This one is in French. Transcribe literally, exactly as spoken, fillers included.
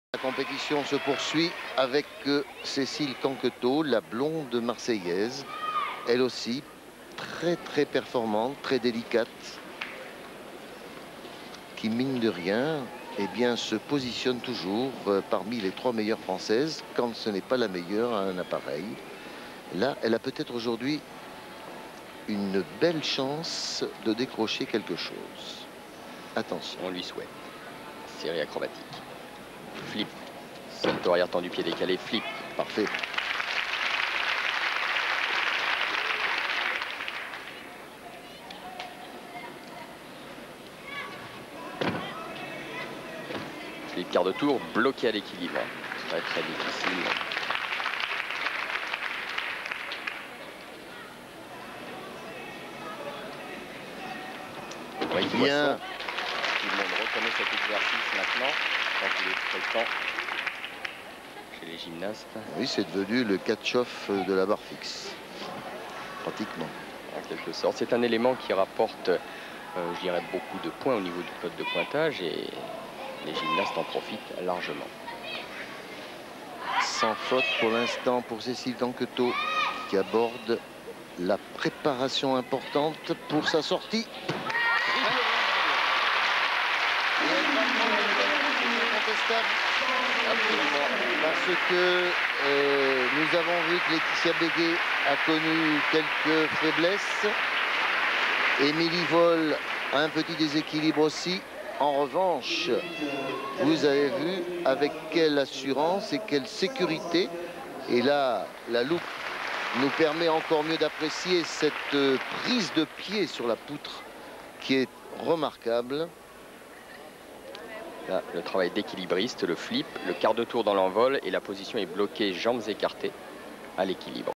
La compétition se poursuit avec euh, Cécile Canquetot, la blonde marseillaise, elle aussi très très performante, très délicate, qui mine de rien eh bien, se positionne toujours euh, parmi les trois meilleures françaises quand ce n'est pas la meilleure à un appareil. Là, elle a peut-être aujourd'hui une belle chance de décrocher quelque chose. Attention. On lui souhaite. Série acrobatique. Flip. Salto arrière tendu, pied décalé, flip. Parfait. Flip quart de tour, bloqué à l'équilibre. Très très difficile. Oui, Bien. Tout le monde reconnaît cet exercice maintenant, quand il est fréquent chez les gymnastes. Oui, c'est devenu le catch-off de la barre fixe, pratiquement. En quelque sorte, c'est un élément qui rapporte, euh, je dirais, beaucoup de points au niveau du code de pointage et les gymnastes en profitent largement. Sans faute pour l'instant pour Cécile Canquetot qui aborde la préparation importante pour sa sortie. Parce que euh, nous avons vu que Laetitia Béguet a connu quelques faiblesses. Émilie Vol a un petit déséquilibre aussi. En revanche, vous avez vu avec quelle assurance et quelle sécurité. Et là, la loupe nous permet encore mieux d'apprécier cette prise de pied sur la poutre qui est remarquable. Là, le travail d'équilibriste, le flip, le quart de tour dans l'envol et la position est bloquée, jambes écartées à l'équilibre.